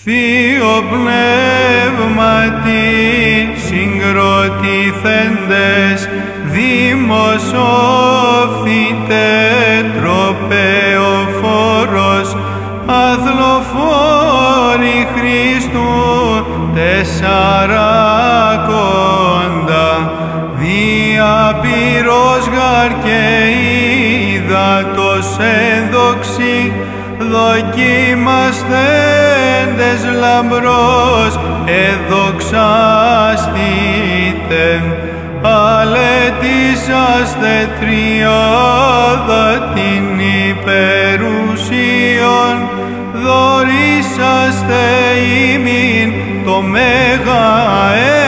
Θείο Πνεύματι συγκροτηθέντες, δημοσόφητε τροπεοφόρος, αθλοφόροι Χριστού τεσσαράκοντα, διαπυρός γαρ και ύδατος ένδοξη, δοκιμαστέντες λαμπρός εδοξάστητε, αλετήσαστε τριάδα την υπερουσίον, δωρήσαστε ημίν το Μέγα